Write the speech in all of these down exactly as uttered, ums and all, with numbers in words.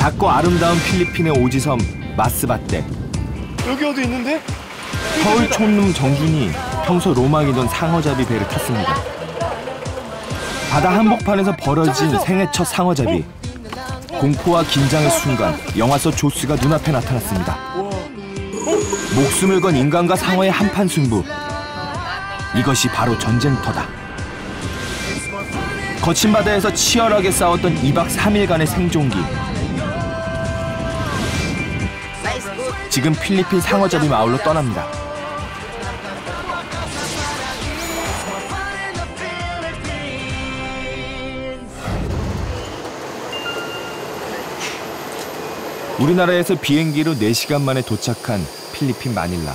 작고 아름다운 필리핀의 오지섬 마스바떼. 여기 어디 있는데? 서울 촌놈 정준이 평소 로망이던 상어잡이 배를 탔습니다. 바다 한복판에서 벌어진 생애 첫 상어잡이. 공포와 긴장의 순간 영화 속 조스가 눈앞에 나타났습니다. 목숨을 건 인간과 상어의 한판 승부. 이것이 바로 전쟁터다. 거친 바다에서 치열하게 싸웠던 이박 삼일간의 생존기. 지금 필리핀 상어잡이 마을로 떠납니다. 우리나라에서 비행기로 네 시간 만에 도착한 필리핀 마닐라.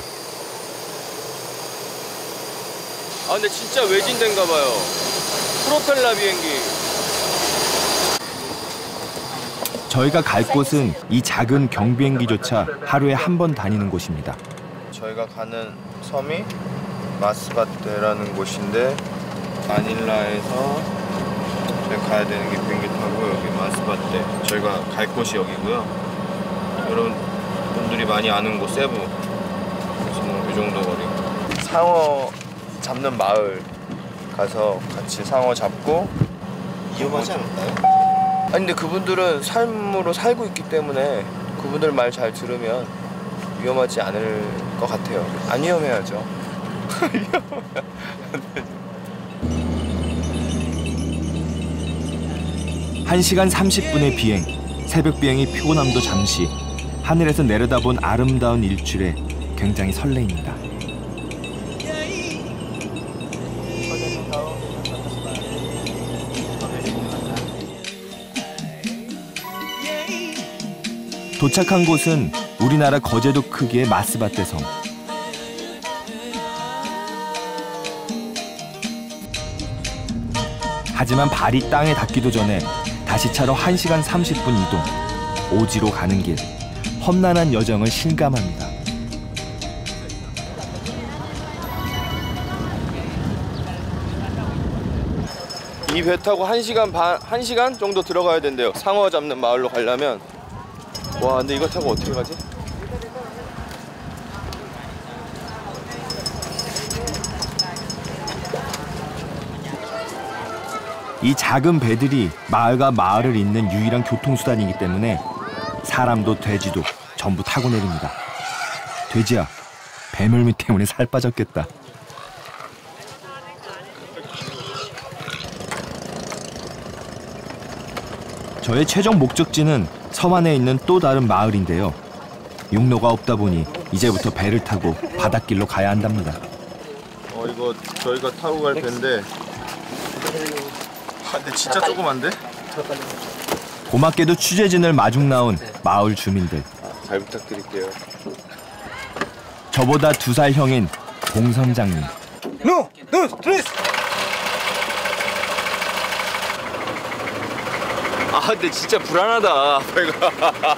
아 근데 진짜 외진데인가 봐요. 프로펠러 비행기. 저희가 갈 곳은 이 작은 경비행기조차 하루에 한 번 다니는 곳입니다. 저희가 가는 섬이 마스바떼라는 곳인데 마닐라에서 저희 가야 되는 게 비행기 타고 여기 마스바떼. 저희가 갈 곳이 여기고요. 여러분들이 많이 아는 곳 세부. 그래서 뭐 이 정도 거리. 상어 잡는 마을 가서 같이 상어 잡고. 위험하지 않을까요? 아니 근데 그분들은 삶으로 살고 있기 때문에 그분들 말 잘 들으면 위험하지 않을 것 같아요. 안 위험해야죠. 한 시간 삼십 분의 비행. 새벽 비행이 피곤함도 잠시. 하늘에서 내려다본 아름다운 일출에 굉장히 설레입니다. 도착한 곳은 우리나라 거제도 크기의 마스바떼 섬. 하지만 발이 땅에 닿기도 전에 다시 차로 한 시간 삼십 분 이동. 오지로 가는 길. 험난한 여정을 실감합니다. 이 배 타고 한 시간 반, 한 시간 정도 들어가야 된대요. 상어 잡는 마을로 가려면. 와, 근데 이거 타고 어떻게 가지? 이 작은 배들이 마을과 마을을 잇는 유일한 교통수단이기 때문에 사람도 돼지도 전부 타고 내립니다. 돼지야, 배멀미 때문에 살 빠졌겠다. 저의 최종 목적지는 섬 안에 있는 또 다른 마을인데요. 육로가 없다 보니 이제부터 배를 타고 바닷길로 가야 한답니다. 어 이거 저희가 타고 갈 배인데. 아 근데 진짜 조그만데? 고맙게도 취재진을 마중 나온 마을 주민들. 잘 부탁드릴게요. 저보다 두 살 형인 봉 선장님. No, no, please. 아, 근데 진짜 불안하다, 배가.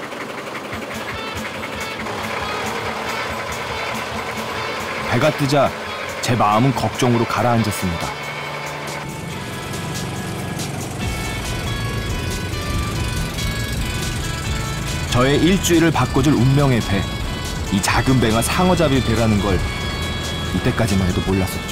배가 뜨자 제 마음은 걱정으로 가라앉았습니다. 저의 일주일을 바꿔줄 운명의 배. 이 작은 배가 상어잡이 배라는 걸 이때까지만 해도 몰랐었죠.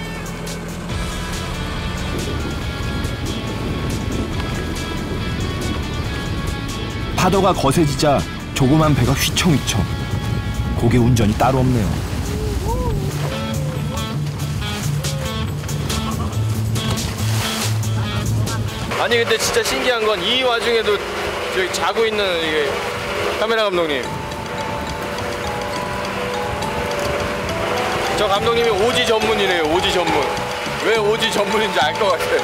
파도가 거세지자 조그만 배가 휘청휘청. 고개 운전이 따로 없네요. 아니 근데 진짜 신기한 건 이 와중에도 저기 자고 있는 이게 카메라 감독님. 저 감독님이 오지 전문이래요. 오지 전문. 왜 오지 전문인지 알 것 같아요.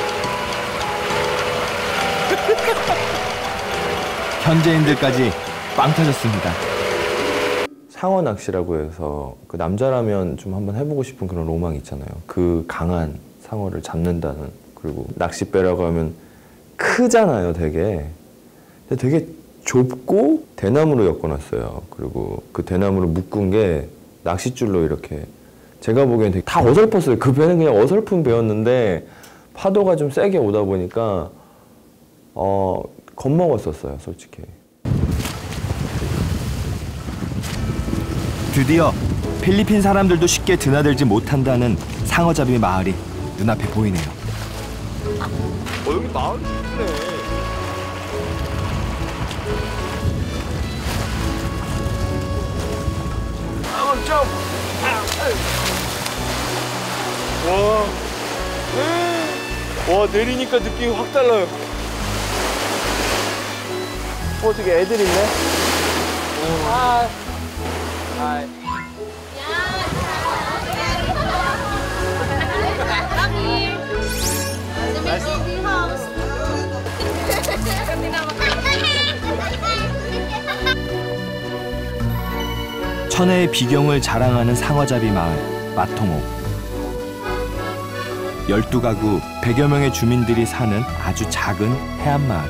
현지인들까지 빵 터졌습니다. 상어 낚시라고 해서 그 남자라면 좀 한번 해보고 싶은 그런 로망이 있잖아요. 그 강한 상어를 잡는다는. 그리고 낚싯배라고 하면 크잖아요, 되게. 근데 되게 좁고 대나무로 엮어놨어요. 그리고 그 대나무로 묶은 게 낚싯줄로 이렇게. 제가 보기엔 되게 다 어설펐어요. 그 배는 그냥 어설픈 배였는데 파도가 좀 세게 오다 보니까 어, 겁먹었었어요, 솔직히. 드디어 필리핀 사람들도 쉽게 드나들지 못한다는 상어잡이 마을이 눈앞에 보이네요. 어, 여기 마을이 예쁘네. 아, 점! 와, 와 내리니까 느낌이 확 달라요. 어, 저기 애들 있네. 아, 아. 천혜의 비경을 자랑하는 상어잡이 마을 마통호. 열두 가구 백여 명의 주민들이 사는 아주 작은 해안마을.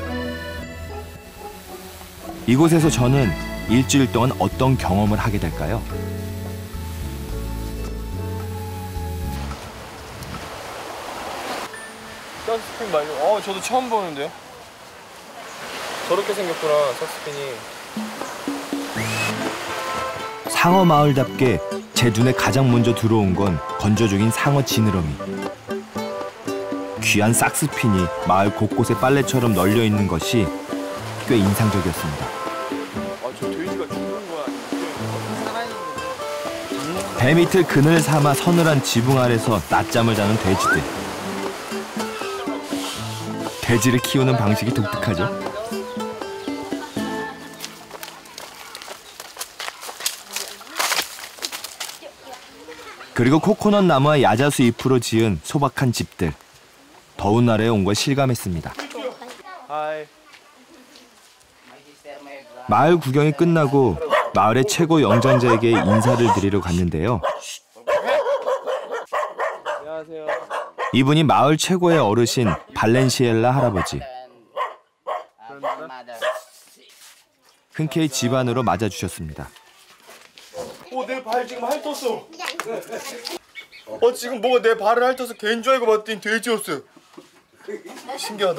이곳에서 저는 일주일 동안 어떤 경험을 하게 될까요? 석스핀 말고, 어, 저도 처음 보는데요. 저렇게 생겼구나, 석스핀이. 상어 마을답게 제 눈에 가장 먼저 들어온 건 건조죽인 상어 지느러미. 귀한 삭스핀이 마을 곳곳에 빨래처럼 널려 있는 것이 꽤 인상적이었습니다. 아, 저 돼지가 죽는 거야. 배 밑을 그늘 삼아 서늘한 지붕 아래서 낮잠을 자는 돼지들. 돼지를 키우는 방식이 독특하죠. 그리고 코코넛 나무와 야자수 잎으로 지은 소박한 집들. 더운 날에 온 걸 실감했습니다. 하이. 마을 구경이 끝나고 마을의 최고 영장자에게 인사를 드리러 갔는데요. 안녕하세요. 이분이 마을 최고의 어르신 발렌시엘라 할아버지. 흔쾌히 집안으로 맞아주셨습니다. 오, 내 발 지금 핥았어. 어, 지금 뭐가 내 발을 핥아서 개인 줄 알고 봤더니 돼지였어. 신기하다.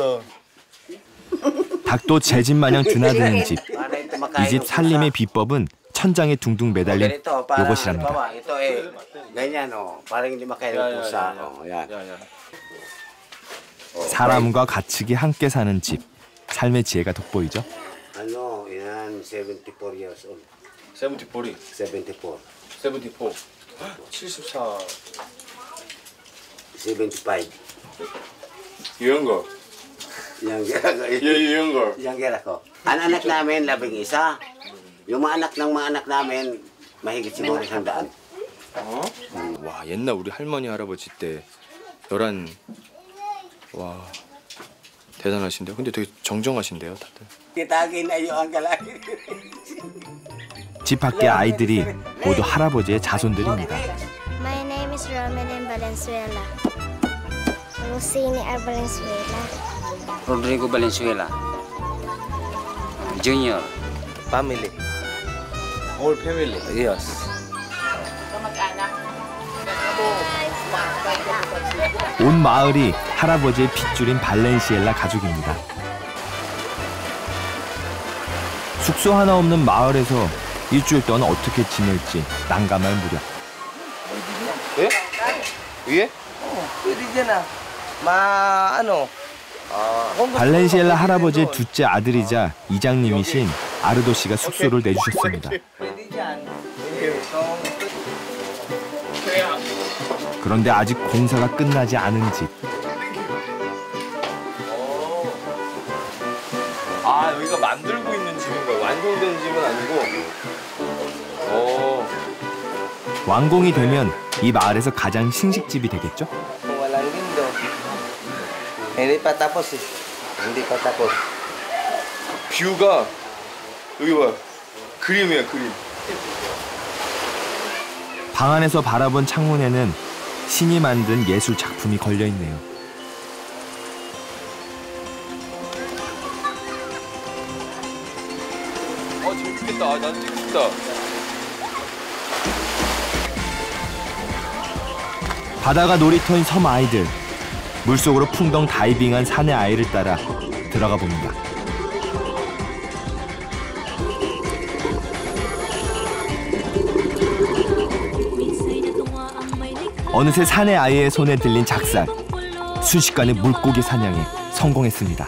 닭도 제 집 마냥 드나드는 집. 이 집 살림의 비법은 천장에 둥둥 매달린 요것이랍니다. 사람과 가축이 함께 사는 집. 삶의 지혜가 돋보이죠. Ano, yan, seventy-four years old. 세븐티포리. seventy-four. 세븐티포. 칠십사. seventy-five. younger. Younger ako. Yeah, younger. Younger ako. Ang anak namin, labing isa. Yung mga anak ng mga anak namin, mahigit siguro isang daan. 어? 와, 옛날 우리 할머니 할아버지 때 열한. 와, 대단하신데요. 근데 되게 정정하신데요, 다들. Kitagin na yung ang galay. 집 밖의 아이들이 모두 할아버지의 자손들입니다. My name is Romelin Valenzuela. Rosini R. Valenzuela. Rodrigo Valenzuela. Junior. Family. Whole family. Yes. 온 마을이 할아버지의 핏줄인 발렌시엘라 가족입니다. 숙소 하나 없는 마을에서 일주일 동안 어떻게 지낼지 난감할 무렵. 예? 위에? Pwede dyan ah. Ma, ano? 발렌시엘라 할아버지의 둘째 아들이자 이장님이신 아르도 씨가 숙소를 내주셨습니다. Pwede dyan. 그런데 아직 공사가 끝나지 않은 집. 아, 여기가 만들고 있는 집인 거야. 완성된 집은 아니고. 오. 완공이 되면 이 마을에서 가장 신식집이 되겠죠? Kung walang window, hindi pa tapos eh. Hindi pa tapos. 뷰가 여기 봐요. 그림이에요, 그림. 방 안에서 바라본 창문에는 신이 만든 예술 작품이 걸려 있네요. 아, 재밌겠다. 아, 난 찍고 싶다. 바다가 놀이터인 섬 아이들. 물속으로 풍덩 다이빙한 사내 아이를 따라 들어가 봅니다. 어느새 사내 아이의 손에 들린 작살. 순식간에 물고기 사냥에 성공했습니다.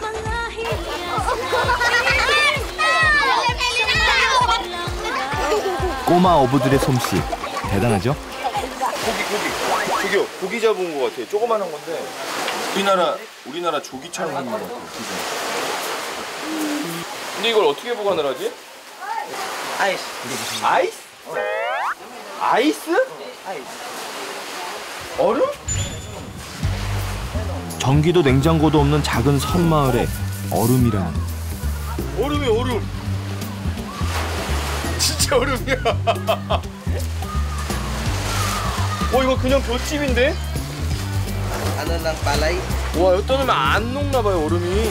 꼬마 어부들의 솜씨 대단하죠? 고기 고기 저기요 고기 잡은 것 같아요. 조그만한 건데 우리나라 우리나라 조기처럼 생긴 것 같아요. 근데 이걸 어떻게 보관을 하지? 아이스. 아이스? 아이스? 얼음? 전기도 냉장고도 없는 작은 섬마을에 얼음이라니. 얼음이 얼음. 진짜 얼음이야. 와 이거 그냥 볏집인데? Ano ng palay? 와 여기다 놓으면 안 녹나 봐요 얼음이.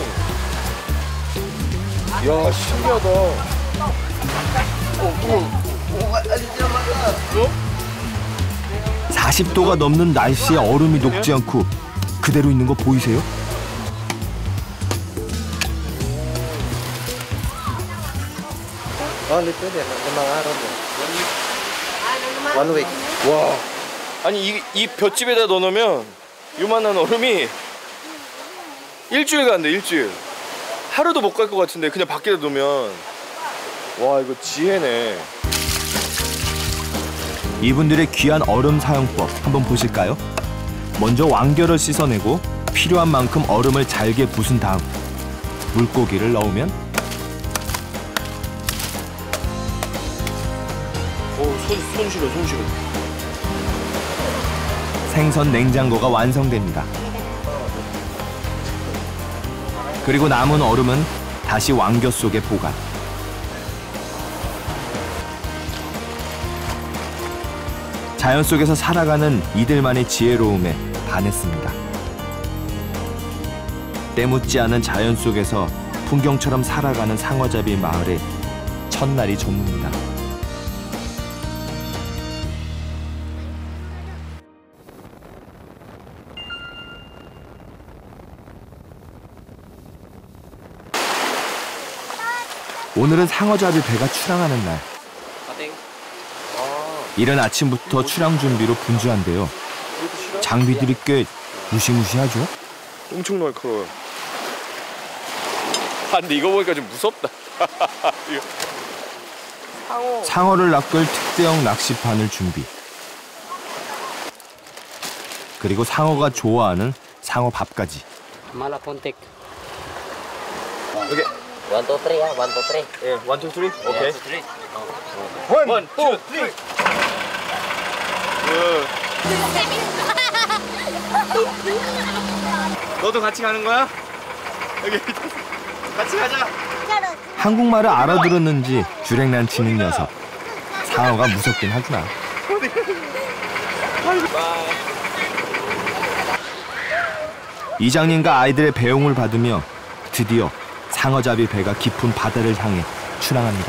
야 신기하다. 사십 도가 넘는 날씨에 얼음이 녹지 않고 그대로 있는 거 보이세요? Oh, lipo din. Limang araw din. One week. 와 아니 이, 이 볏집에다 넣어놓으면 요만한 얼음이 일주일 간대 일주일. 하루도 못 갈 것 같은데 그냥 밖에다 놓으면. 와 이거 지혜네. 이분들의 귀한 얼음 사용법 한번 보실까요? 먼저 왕겨를 씻어내고 필요한 만큼 얼음을 잘게 부순 다음 물고기를 넣으면 어손 손 시려 손 시려. 생선 냉장고가 완성됩니다. 그리고 남은 얼음은 다시 왕겨 속에 보관. 자연 속에서 살아가는 이들만의 지혜로움에 반했습니다. 때묻지 않은 자연 속에서 풍경처럼 살아가는 상어잡이 마을의 첫날이 전무입니다. 오늘은 상어잡이 배가 출항하는 날. 이른 아침부터 출항 준비로 분주한데요. 장비들이 꽤 무시무시하죠? 엄청 날카로워요. 아 근데 이거 보니까 좀 무섭다. 상어. 상어를 낚을 특대형 낚시판을 준비. 그리고 상어가 좋아하는 상어 밥까지. Malapuntik. 오케이. One, two, three, ah. One, two, three. 예, 원, 투, 쓰리. 오케이. Three. 원, 원, 투, 쓰리. 너도 같이 가는 거야? 여기 같이 가자. 한국말을 알아들었는지 주랭난 치는 녀석. 상어가 무섭긴 하구나. 이장님과 아이들의 배웅을 받으며 드디어 상어잡이 배가 깊은 바다를 향해 출항합니다.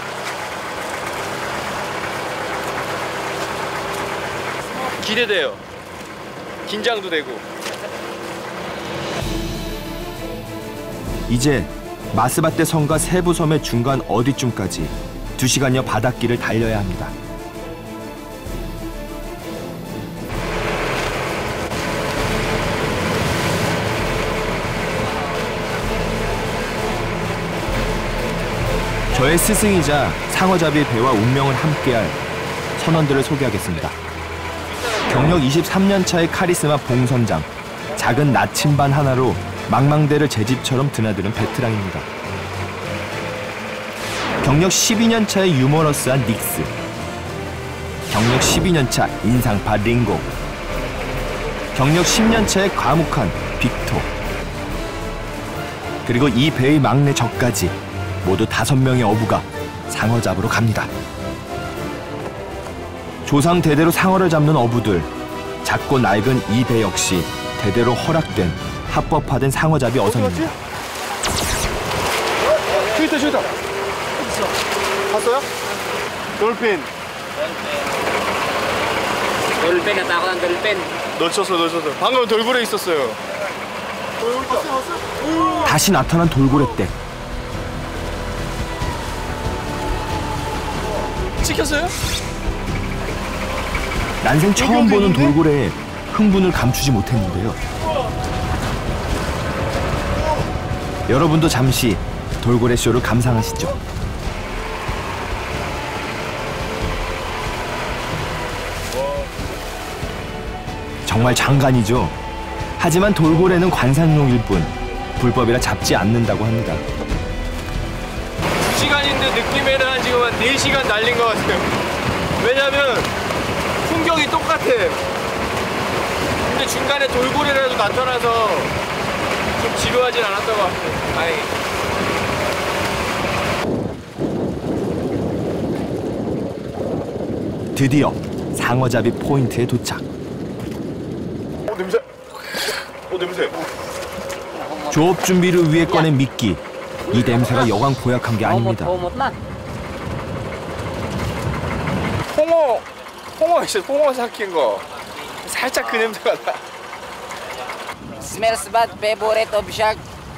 기대돼요. 긴장도 되고. 이제 마스바떼 섬과 세부 섬의 중간 어디쯤까지 두 시간여 바닷길을 달려야 합니다. 저의 스승이자 상어잡이 배와 운명을 함께할 선원들을 소개하겠습니다. 경력 이십삼 년 차의 카리스마 봉선장, 작은 나침반 하나로 망망대를 제 집처럼 드나드는 베테랑입니다. 경력 십이 년 차의 유머러스한 닉스, 경력 십이 년 차 인상파 링고, 경력 십 년 차의 과묵한 빅토, 그리고 이 배의 막내 저까지 모두 다섯 명의 어부가 상어 잡으러 갑니다. 조상 대대로 상어를 잡는 어부들, 작고 낡은 이 배 역시 대대로 허락된 합법화된 상어잡이 어선입니다. 저기 있다, 저기 있다. 봤어요? 돌핀. Dolphin, natakot ang dolphin. 놓쳤어, 놓쳤어. 방금 돌고래 있었어요. 다시 나타난 돌고래떼. 찍혔어요? 난생 처음 보는 돌고래에 흥분을 감추지 못했는데요. 여러분도 잠시 돌고래 쇼를 감상하시죠. 정말 장관이죠. 하지만 돌고래는 관상용일 뿐 불법이라 잡지 않는다고 합니다. 두 시간인데 느낌에는 한 지금 한 네 시간 달린 것 같아요. 왜냐면 풍경이 똑같아. 근데 중간에 돌고래라도 나타나서 좀 지루하진 않았던 것 같아요. 다행히. 드디어 상어잡이 포인트에 도착. 어 냄새. 어 냄새. 조업 준비를 위해 꺼낸 미끼. 이 냄새가 여간 고약한 게 아닙니다. 홍어, 홍어 있어. 홍어 삭힌 거. 살짝 그 냄새가 나. Smells bad, favorite of shark.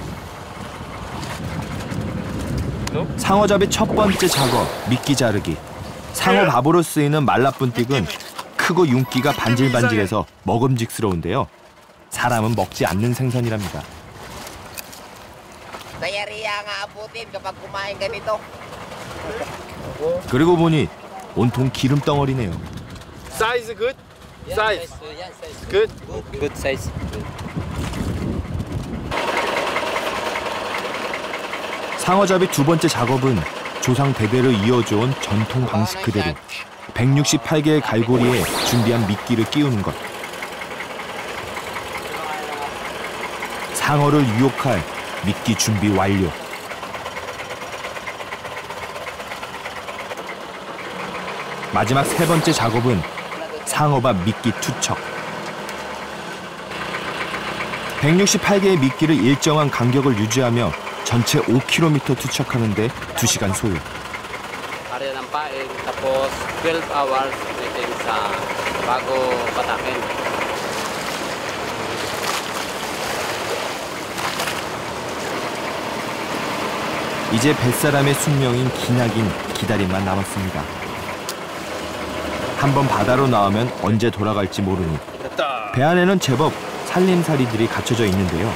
상어잡이 첫 번째 작업, 미끼 자르기. 상어 밥으로 쓰이는 말라뿐띠은 크고 윤기가 반질반질해서 먹음직스러운데요. 사람은 먹지 않는 생선이랍니다. Diarrhea nga abutin kapag kumain ganito. 그러고 보니 온통 기름 덩어리네요. 사이즈 굿? 사이즈 굿? Good size. 상어잡이 두 번째 작업은 조상 대대로 이어져온 전통 방식 그대로 백육십팔 개의 갈고리에 준비한 미끼를 끼우는 것. 상어를 유혹할 미끼 준비 완료. 마지막 세 번째 작업은 상어밥 미끼 투척. 백육십팔 개의 미끼를 일정한 간격을 유지하며 전체 오 킬로미터 투척하는데 두 시간 소요. Area ng pain, tapos twelve hours waiting sa bago patakin. 이제 뱃사람의 숙명인 기나긴 기다림만 남았습니다. 한번 바다로 나오면 언제 돌아갈지 모르니 배 안에는 제법 살림살이들이 갖춰져 있는데요.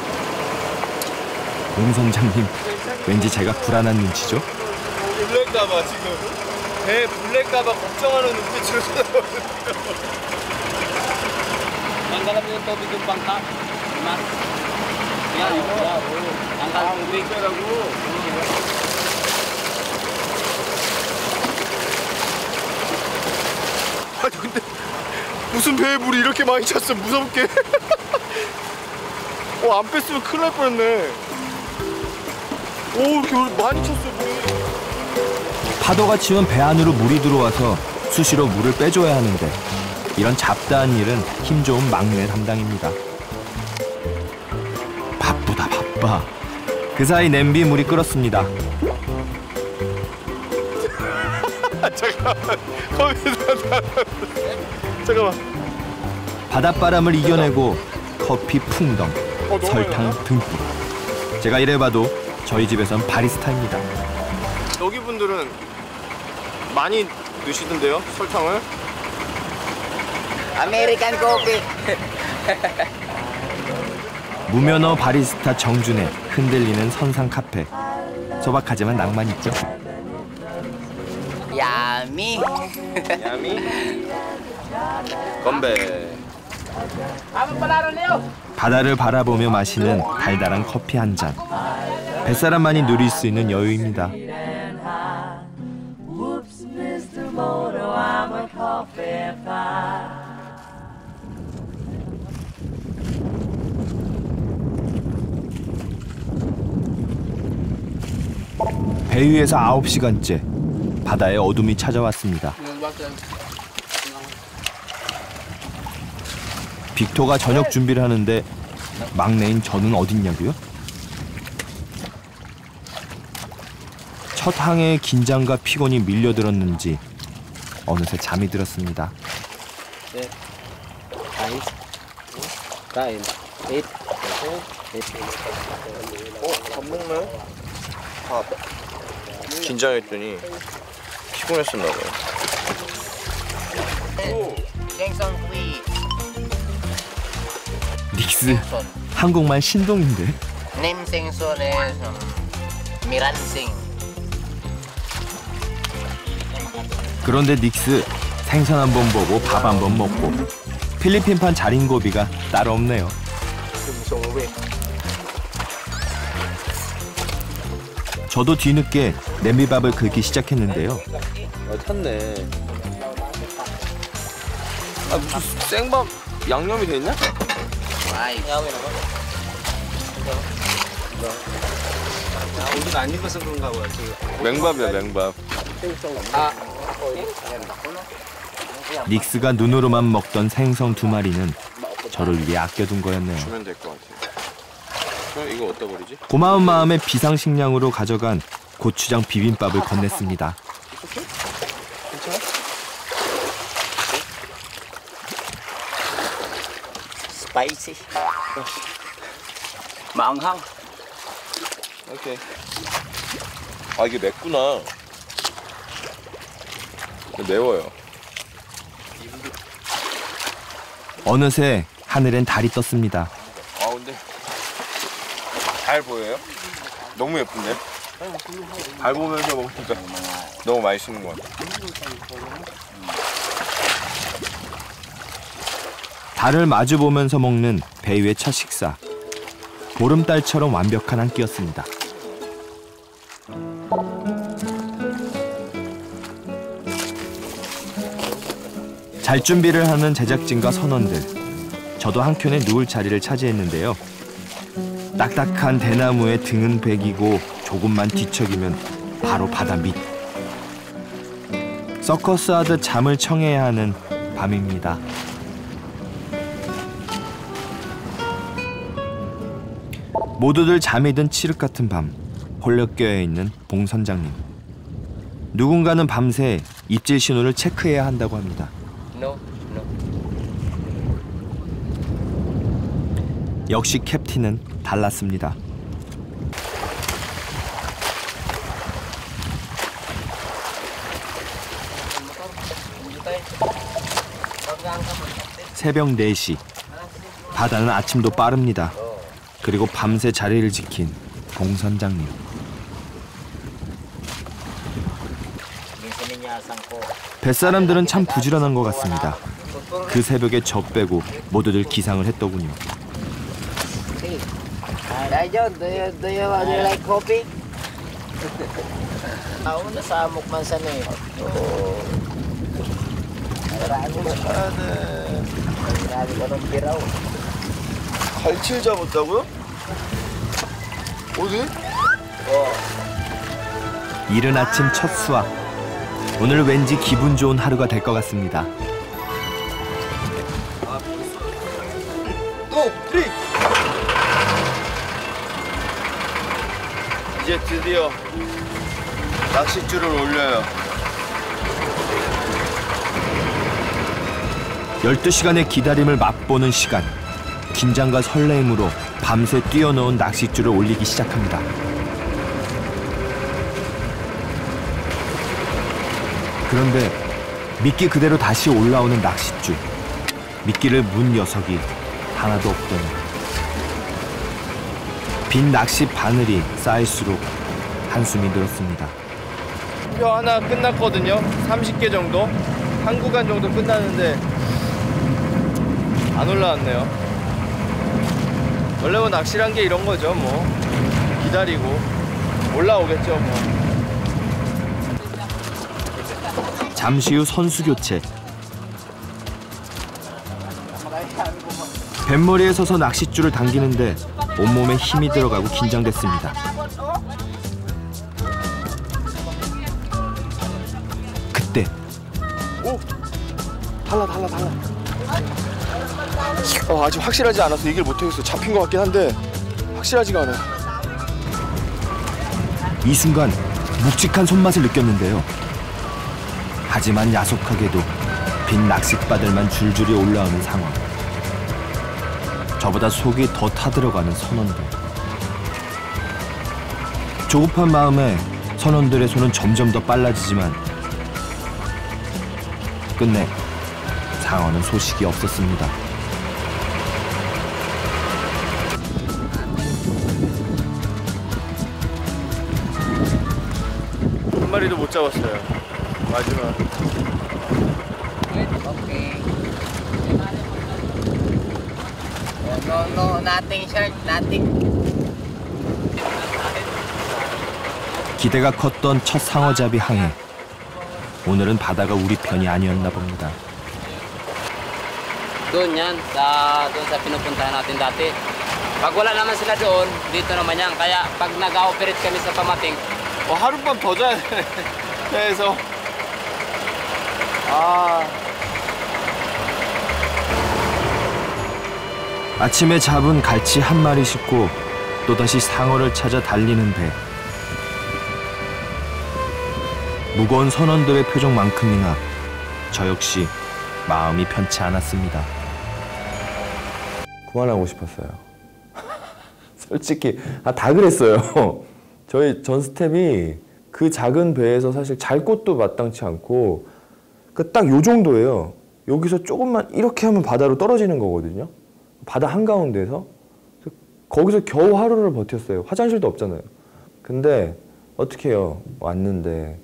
공선장님, 왠지 제가 불안한 눈치죠? 불날까봐 지금 배 불날까봐 걱정하는 눈빛으로 쳐다보거든요. Tanggalan mo yung tubig yung bangka. Mas. Yan, yan. Tanggal tubig. 아니 근데 무슨 배에 물이 이렇게 많이 찼어 무섭게. 어, 안 뺐으면 큰일 날 뻔했네. 오 이렇게 많이 찼어 물이. 파도가 치면 배 안으로 물이 들어와서 수시로 물을 빼줘야 하는데 이런 잡다한 일은 힘 좋은 막내 담당입니다. 바쁘다 바빠. 그 사이 냄비 물이 끓었습니다. 잠깐만 거기다 잠깐만. 바닷바람을 이겨내고 커피 풍덩, 어, 설탕 듬뿍. 제가 이래봐도 저희 집에선 바리스타입니다. 여기 분들은 많이 넣으시던데요 설탕을? American coffee. 무면허 바리스타 정준의 흔들리는 선상 카페. 소박하지만 낭만 있죠. Yummy. 야미 건배. 바다를 바라보며 마시는 달달한 커피 한 잔. 뱃사람만이 누릴 수 있는 여유입니다. 배 위에서 아홉 시간째 바다에 어둠이 찾아왔습니다. 빅토가 저녁 준비를 하는데 막내인 저는 어딨냐고요? 첫 항해의 긴장과 피곤이 밀려들었는지 어느새 잠이 들었습니다. Eight. Nice. Kain. Eight. Eight. 어? 밥 먹나요? 밥. 긴장했더니 피곤했었나 봐요. 생선 구이. 닉스 한국말 신동인데. Name 생선 is um, 미란생. 그런데 닉스 생선 한 번 보고 밥 한 번 먹고 필리핀판 자린고비가 따로 없네요. 저도 뒤늦게 냄비밥을 긁기 시작했는데요. 아, 탔네. 아, 무슨 생밥 양념이 돼 있냐? 아이. 우리가 안 익어서 그런가 봐요. 맹밥이야, 맹밥. 닉스가 눈으로만 먹던 생선 두 마리는 저를 위해 아껴둔 거였네요. 주면 될 것 같아요. 저 이거 어디다 버리지? 고마운 마음에 비상식량으로 가져간 고추장 비빔밥을 건넸습니다. 괜찮아? Spicy. 마anghang. 오케이. 아, 이게 맵구나. 매워요. 어느새 하늘엔 달이 떴습니다. 아 근데 잘 보여요? 너무 예쁜데? 잘 보면서 먹으니까 너무 맛있는 것 같아요. 달을 마주 보면서 먹는 배유의 첫 식사. 보름달처럼 완벽한 한 끼였습니다. 잘 준비를 하는 제작진과 선원들. 저도 한켠에 누울 자리를 차지했는데요. 딱딱한 대나무에 등은 베기고 조금만 뒤척이면 바로 바다 밑. 서커스 하듯 잠을 청해야 하는 밤입니다. 모두들 잠이 든 칠흑 같은 밤, 홀려 깨어있는 봉 선장님. 누군가는 밤새 입질 신호를 체크해야 한다고 합니다. No, no. 역시 캡틴은 달랐습니다. 새벽 네 시. 바다는 아침도 빠릅니다. 그리고 밤새 자리를 지킨 봉 선장님. 뱃사람들은 참 부지런한 것 같습니다. 그 새벽에 저 빼고 모두들 기상을 했더군요. Dayon, do you, do you, do you like coffee? Ako na sa amok man sa ni. Marami na siya. Marami ko ng biraw. 갈치를 잡았다고요? 어디? 이른 아침 첫 수확. 오늘 왠지 기분 좋은 하루가 될 것 같습니다. 고! 쓰리! 이제 드디어 낚싯줄을 올려요. 열두 시간의 기다림을 맛보는 시간. 긴장과 설레임으로 밤새 뛰어놓은 낚싯줄을 올리기 시작합니다. 그런데 미끼 그대로 다시 올라오는 낚싯줄. 미끼를 문 녀석이 하나도 없더니 빈 낚시 바늘이 쌓일수록 한숨이 들었습니다. 표 하나 끝났거든요. 삼십 개 정도. 한 구간 정도 끝났는데 안 올라왔네요. 원래 뭐 낚시란 게 이런 거죠. 뭐 기다리고 올라오겠죠. 뭐. 잠시 후 선수 교체. 뱃머리에 서서 낚싯줄을 당기는데 온몸에 힘이 들어가고 긴장됐습니다. 그때 오! 달라 달라 달라. 어, 아직 확실하지 않아서 얘기를 못하겠어. 잡힌 것 같긴 한데 확실하지가 않아요. 이 순간 묵직한 손맛을 느꼈는데요. 하지만 야속하게도 빈 낚싯바들만 줄줄이 올라오는 상황. 저보다 속이 더 타들어가는 선원들. 조급한 마음에 선원들의 손은 점점 더 빨라지지만 끝내 상어는 소식이 없었습니다. 한 마리도 못 잡았어요. 마지막. Okay. No, no, nothing, shark, nothing. 기대가 컸던 첫 상어잡이 항해. 오늘은 바다가 우리 편이 아니었나 봅니다. Doon yan, sa, doon sa pinupuntahan natin dati. Pag wala naman sila doon, dito naman yan. Kaya pag nag-ooperate kami sa Pamating, 어, 하룻밤 더 자야 돼. 그래서 아. 아침에 잡은 갈치 한 마리 싣고 또다시 상어를 찾아 달리는 배. 무거운 선원들의 표정만큼이나 저 역시 마음이 편치 않았습니다. 그만하고 싶었어요. 솔직히 아, 다 그랬어요. 저희 전 스텝이 그 작은 배에서 사실 잘 곳도 마땅치 않고 그 딱 요 정도예요. 여기서 조금만 이렇게 하면 바다로 떨어지는 거거든요. 바다 한가운데서 거기서 겨우 하루를 버텼어요. 화장실도 없잖아요. 근데 어떻게 해요? 왔는데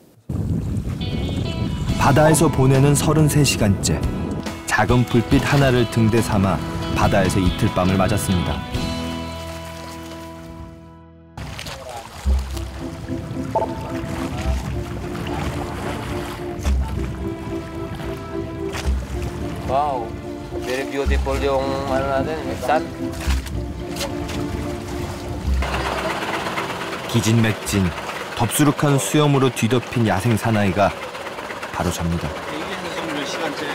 바다에서 보내는 서른세 시간째 작은 불빛 하나를 등대 삼아 바다에서 이틀 밤을 맞았습니다. wow, very beautiful yung ano natin, sun. 기진맥진 덥수룩한 수염으로 뒤덮인 야생 사나이가 바로 접니다. 이게 지금 몇 시간째예요?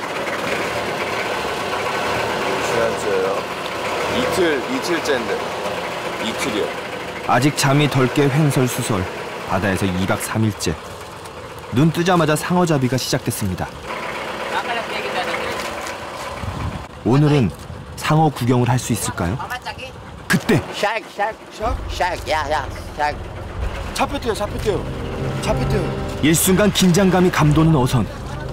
시간째요? 이틀, 이틀째인데. 이틀이요. 아직 잠이 덜 깨 횡설수설 바다에서 이박 삼일째. 눈 뜨자마자 상어잡이가 시작됐습니다. 오늘은 상어 구경을 할 수 있을까요? 그때 Shark, shark, shark, shark, yeah, yeah, shark. 잡혔대요, 잡혔대요. 잡혔대요. 일순간 긴장감이 감도는 어선.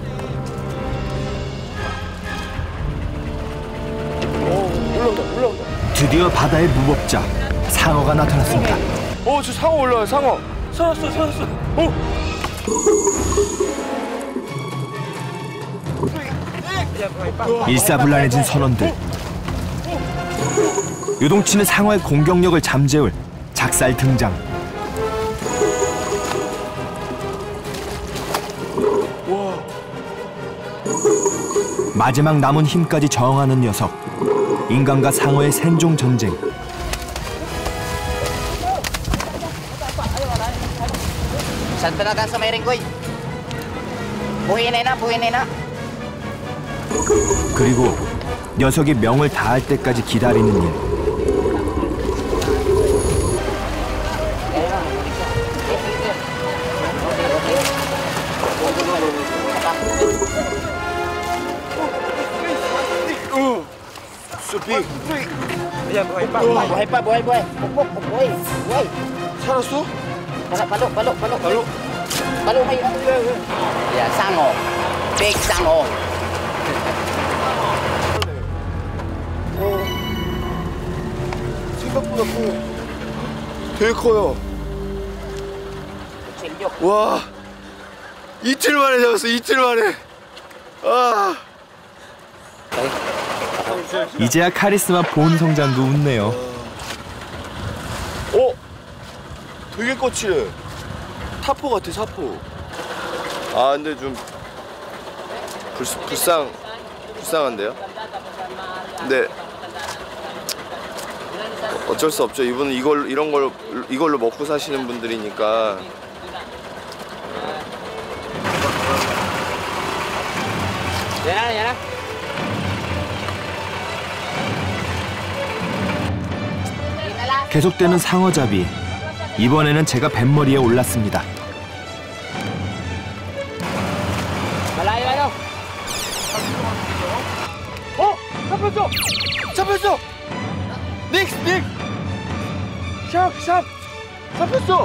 오, 올라온다, 올라온다. 드디어 바다의 무법자 상어가 나타났습니다. 오, 저 상어 올라와요, 상어. 살았어, 살았어. 오! 일사불란해진 선원들. 요동치는 상어의 공격력을 잠재울 작살 등장. 마지막 남은 힘까지 저항하는 녀석. 인간과 상어의 생존 전쟁. Saan talaga sa may ringgoy? Buhin na, buhin na. 그리고 녀석이 명을 다할 때까지 기다리는 일. 수피. Buhay pa, buhay, buhay. Pukpuk, buhay, buhay. 살았어? Palo, palo, palo, palo. 바로. Palo kayo. Yeah, sango. Big sango. 어. 생각보다 커요. 되게 커요. Silyo. 와. 이틀 만에 잡았어, 이틀 만에. 아. 이제야 카리스마 본 성장도 웃네요. 어? 되게 거칠해. 사포 같아, 사포. 아, 근데 좀 불, 불쌍, 불쌍한데요? 근데 어쩔 수 없죠. 이분은 이걸, 이런 걸, 이걸로 먹고 사시는 분들이니까. Yan na, yan na. 계속되는 상어잡이. 이번에는 제가 뱃머리에 올랐습니다. Malayo ano? 어? 잡혔어! 잡혔어! 닉스, 닉! 샥, 샥! 잡혔어!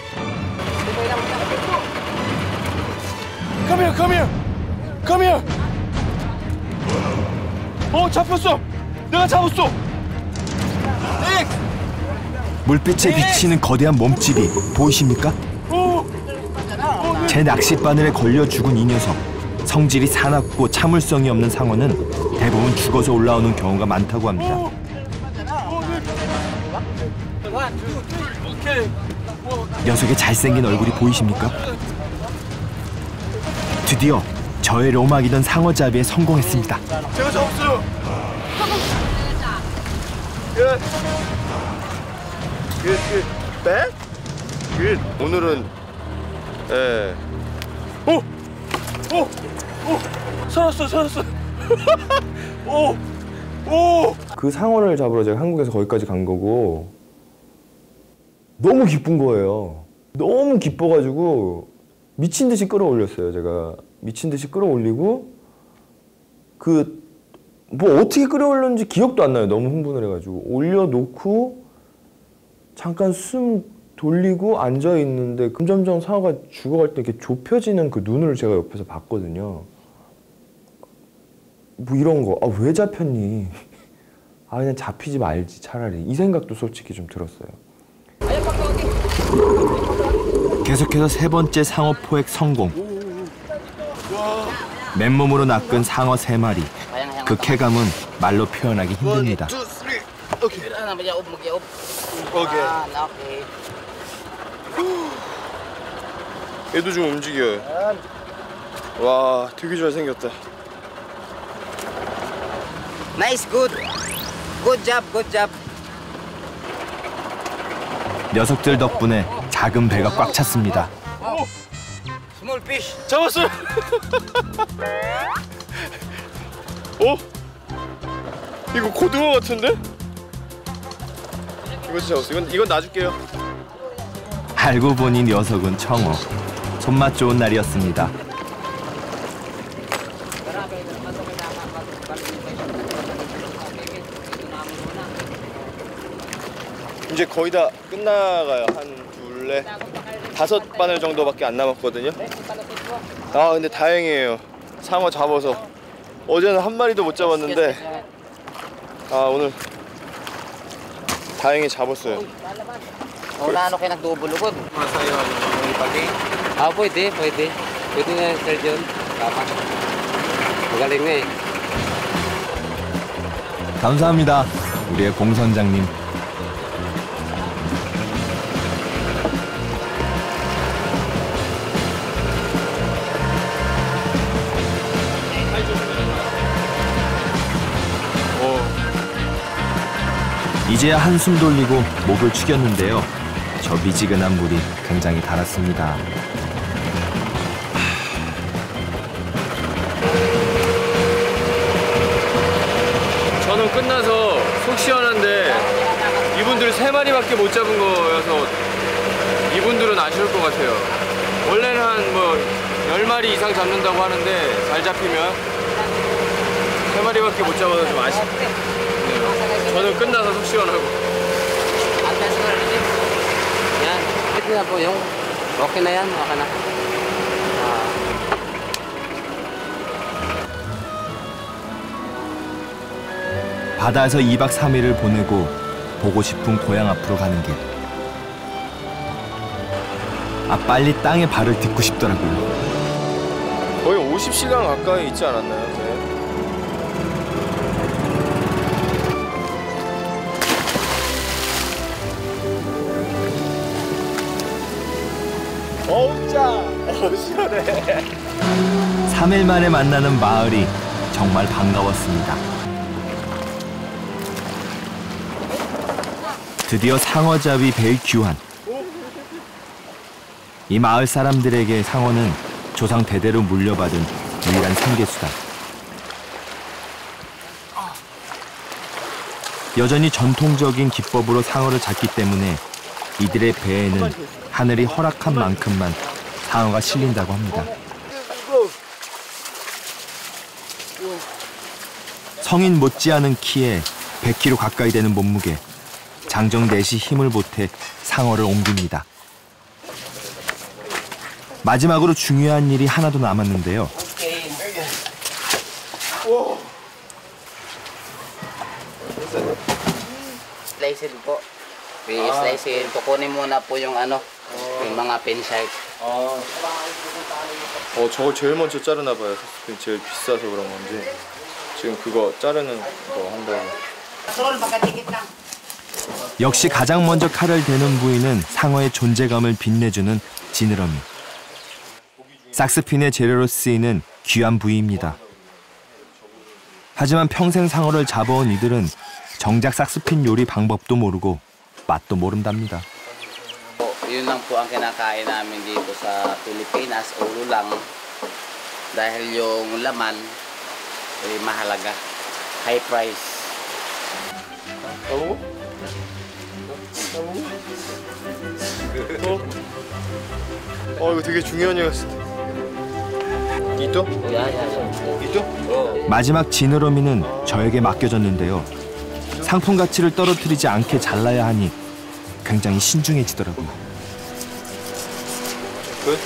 Come here, come here! Come here! 어 잡혔어. 내가 잡았어. 물빛에 비치는 거대한 몸집이 보이십니까? 제 낚싯바늘에 걸려 죽은 이 녀석. 성질이 사납고 참을성이 없는 상어는 대부분 죽어서 올라오는 경우가 많다고 합니다. 녀석의 잘생긴 얼굴이 보이십니까? 드디어 저의 로막이던 상어잡이에 성공했습니다. 제가 잡았어요. 굿. 굿, 굿. 백? 굿. 오늘은 예. 오! 오! 오! 살았어, 살았어. 오! 오! 그 상어를 잡으러 제가 한국에서 거기까지 간 거고 너무 기쁜 거예요. 너무 기뻐가지고 미친 듯이 끌어올렸어요. 제가 미친 듯이 끌어올리고 그 뭐 어떻게 끌어올렸는지 기억도 안 나요. 너무 흥분을 해가지고 올려놓고 잠깐 숨 돌리고 앉아 있는데 점점점 상어가 죽어갈 때 이렇게 좁혀지는 그 눈을 제가 옆에서 봤거든요. 뭐 이런 거, 아 왜 잡혔니? 아 그냥 잡히지 말지 차라리, 이 생각도 솔직히 좀 들었어요. 계속해서 세 번째 상어 포획 성공. 맨몸으로 낚은 상어 세 마리. 그 쾌감은 말로 표현하기 힘듭니다. 오케이. 오케이. 얘도 좀 움직여요. 와, 되게 잘생겼다. Nice, good. Good job, good job. 녀석들 덕분에 작은 배가 꽉 찼습니다. Small fish. 잡았어요. 어? 이거 고등어 같은데? 이거 잡았어. 이건 이건 놔줄게요. 알고 보니 녀석은 청어. 손맛 좋은 날이었습니다. 이제 거의 다 끝나가요. 한 둘레 다섯 바늘 정도밖에 안 남았거든요. 아 근데 다행이에요. 상어 잡아서. 어제는 한 마리도 못 잡았는데 아 오늘 다행히 잡았어요. Wala ano kayo nagdubulugod? Masaya yung pagi. Ah, pwede, pwede. Pwede nga, Sir John. Tama. Magaling nga eh. 감사합니다. 우리의 공선장님. 이제야 한숨 돌리고 목을 축였는데요. 저 미지근한 물이 굉장히 달았습니다. 저는 끝나서 속 시원한데 이분들 세 마리밖에 못 잡은 거여서 이분들은 아쉬울 것 같아요. 원래는 한 뭐 열 마리 이상 잡는다고 하는데 잘 잡히면 세 마리밖에 못 잡아서 좀 아쉽네요. 저는 끝나서 속 시원하고. Yan. Ito na po yung okay na yan, okay na. 바다에서 이박 삼일을 보내고 보고 싶은 고향 앞으로 가는 길. 아 빨리 땅에 발을 딛고 싶더라고요. 거의 오십 시간 가까이 있지 않았나요? 네. 어우 짜! 어우 시원해. 삼 일 만에 만나는 마을이 정말 반가웠습니다. 드디어 상어잡이 뵐 귀환. 이 마을 사람들에게 상어는 조상 대대로 물려받은 유일한 생계수다. 여전히 전통적인 기법으로 상어를 잡기 때문에 이들의 배에는 하늘이 허락한 만큼만 상어가 실린다고 합니다. 성인 못지않은 키에 백 킬로그램 가까이 되는 몸무게. 장정 넷이 힘을 보태 상어를 옮깁니다. 마지막으로 중요한 일이 하나 더 남았는데요. i-slice po. I-slice, kukunin muna po yung ano, yung mga pin size. 아, 어 저거 제일 먼저 자르나 봐요. 사스펜 제일 비싸서 그런 건지 지금 그거 자르는 거 한다고. 역시 가장 먼저 칼을 대는 부위는 상어의 존재감을 빛내주는 지느러미. 삭스핀의 재료로 쓰이는 귀한 부위입니다. 하지만 평생 상어를 잡아온 이들은 정작 삭스핀 요리 방법도 모르고 맛도 모른답니다. Po, yun lang po ang kinakain namin dito sa Pilipinas, ulo lang. Dahil yung laman ay mahalaga, high price. 어? 어? 어 이거 되게 중요한 얘기 같은데. 이또? 이또? 마지막 지느러미는 저에게 맡겨졌는데요. 상품 가치를 떨어뜨리지 않게 잘라야 하니 굉장히 신중해지더라고요. 끝?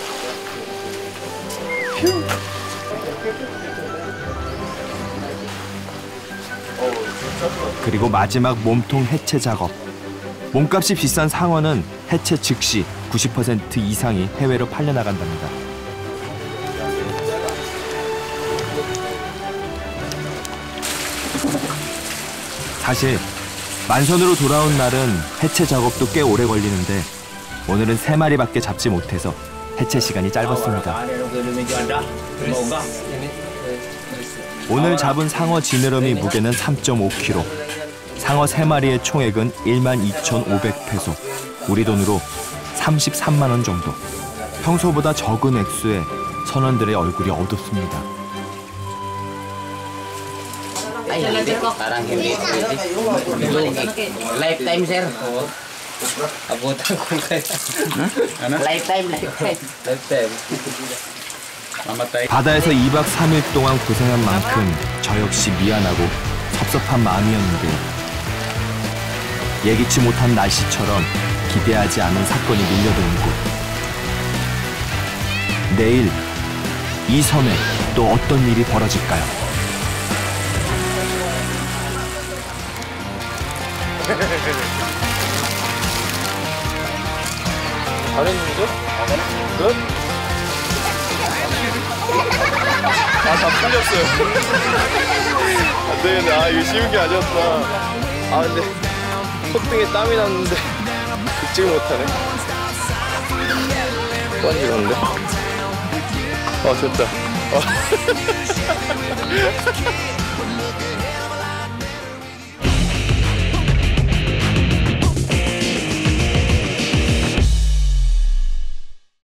그리고 마지막 몸통 해체 작업. 몸값이 비싼 상어는 해체 즉시 구십 퍼센트 이상이 해외로 팔려나간답니다. 사실 만선으로 돌아온 날은 해체 작업도 꽤 오래 걸리는데 오늘은 세 마리밖에 잡지 못해서 해체 시간이 짧았습니다. 오늘 잡은 상어 지느러미 무게는 삼 점 오 킬로그램. 상어 세 마리의 총액은 일만 이천오백 페소. 우리 돈으로 삼십삼만 원 정도. 평소보다 적은 액수에 선원들의 얼굴이 어둡습니다. Ay, hindi. Parang hindi pwede. Lugi. Lifetime, sir. Abutan ko kayo. Lifetime, lifetime. Lifetime. 바다에서 이박 삼일 동안 고생한 만큼 저 역시 미안하고 섭섭한 마음이었는데요. 예기치 못한 날씨처럼 기대하지 않은 사건이 밀려드는 곳. 내일 이 섬에 또 어떤 일이 벌어질까요? 잘했는데? 끝? 아, 다 풀렸어요. 안 되겠네. 아, 이거 쉬운 게 아니었다. 아, 근데 콧등에 땀이 났는데 긁지를 못하네. 또 안 익었는데? 아, 됐다. 아.